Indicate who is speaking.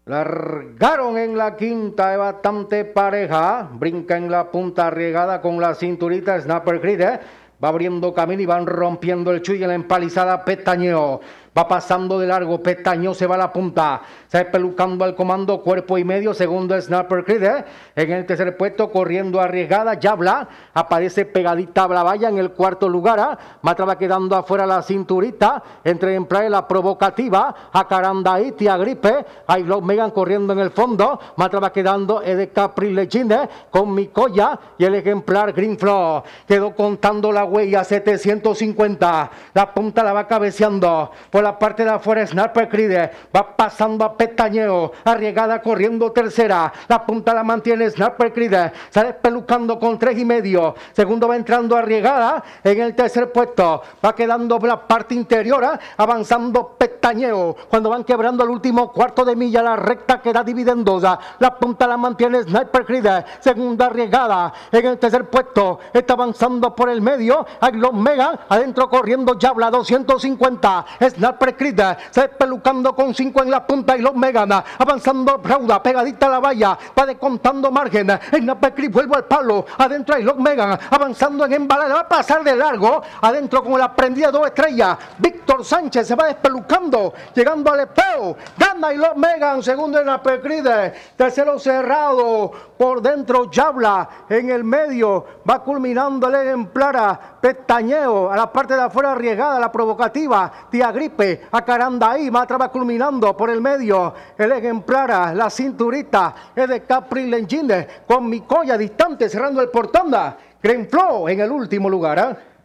Speaker 1: Largaron en la quinta, es bastante pareja. Brinca en la punta arriesgada con la cinturita Snapper Creed. Va abriendo camino y van rompiendo el chuy en la empalizada Pestañeo. Va pasando de largo, Pestañeo se va a la punta. Se va pelucando al comando, cuerpo y medio. Segundo Snapper Creed. En el tercer puesto, corriendo arriesgada, Yabla. Aparece pegadita a la valla en el cuarto lugar. Matra va quedando afuera la cinturita. Entre ejemplares la provocativa. Acarandaí, Tia Gripe. Hay los Megan corriendo en el fondo. Matra va quedando de Capri Legende con Micoya y el ejemplar Green Flow. Quedó contando la huella 750. La punta la va cabeceando. Por la parte de afuera, Snapper Creed va pasando a Pestañeo, arriesgada corriendo tercera, la punta la mantiene Snapper Creed, sale pelucando con 3,5, segundo va entrando arriesgada, en el tercer puesto va quedando la parte interior, avanzando Pestañeo, cuando van quebrando el último cuarto de milla, la recta queda dividendosa, la punta la mantiene Snapper Creed, segunda arriesgada, en el tercer puesto está avanzando por el medio, hay los Mega, adentro corriendo Yabla 250, Snapper Creed se pelucando con 5 en la punta y los Megan avanzando Rauda, pegadita a la valla, va descontando margen. Snapper Creed vuelve al palo, adentro hay los Megan avanzando en embalada, va a pasar de largo, adentro con la prendida 2 estrellas. Víctor Sánchez se va despelucando, llegando al espeo, gana y los Megan, segundo Snapper Creed, tercero cerrado, por dentro Yabla, en el medio va culminando el ejemplar Pestañeo, a la parte de afuera arriesgada, la provocativa, Tia Gripe, Acarandaí, Matra va culminando por el medio, el ejemplar, la cinturita, es de Capri Legende, con Micoya distante, cerrando el portanda, Green Flow en el último lugar,